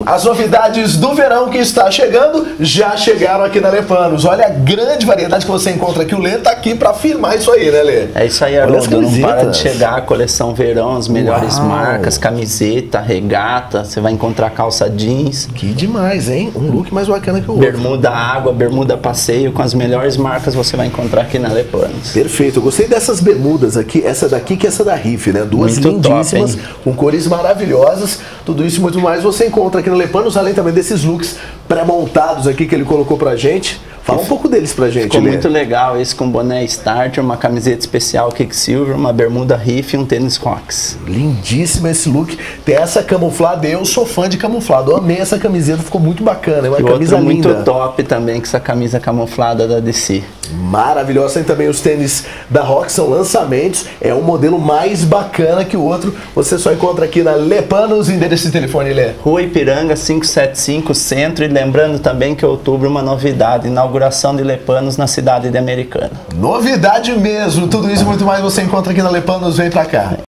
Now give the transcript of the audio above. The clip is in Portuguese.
As novidades do verão que está chegando já chegaram aqui na Lepanos. Olha a grande variedade que você encontra aqui. O Lê tá aqui para afirmar isso aí, né, Lê? É isso aí, Haroldo. Não para de chegar a coleção verão, as melhores marcas, camiseta, regata. Você vai encontrar calça jeans. Que demais, hein? Um look mais bacana que o outro. Bermuda água, bermuda passeio, com as melhores marcas você vai encontrar aqui na Lepanos. Perfeito. Eu gostei dessas bermudas aqui, essa daqui que essa da Riff, né? Duas muito lindíssimas, top, com cores maravilhosas. Tudo isso e muito mais você encontra aqui na Lepanos, além também desses looks pré-montados aqui que ele colocou pra gente. Fala um pouco deles pra gente, Ficou muito legal, esse com boné starter, uma camiseta especial Quicksilver, uma bermuda Riff e um tênis Rocks. Lindíssimo esse look. Tem essa camuflada, eu sou fã de camuflado. Eu amei essa camiseta, ficou muito bacana. É uma camisa linda. Muito top também, com essa camisa camuflada da DC. Maravilhosa. Tem também os tênis da Rocks, são lançamentos. É um modelo mais bacana que o outro. Você só encontra aqui na Lepanos. Endereço de telefone, Lê. Rua Ipiranga 575, Centro. E lembrando também que em outubro uma novidade, inauguração de Lepanos na cidade de Americana. Novidade mesmo. Tudo isso e muito mais você encontra aqui na Lepanos. Vem pra cá.